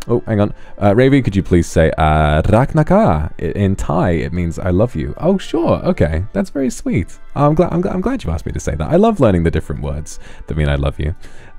Oh, hang on. Ravi, could you please say Raknaka? In Thai, it means I love you. Oh, sure. Okay. That's very sweet. I'm glad you asked me to say that. I love learning the different words that mean I love you.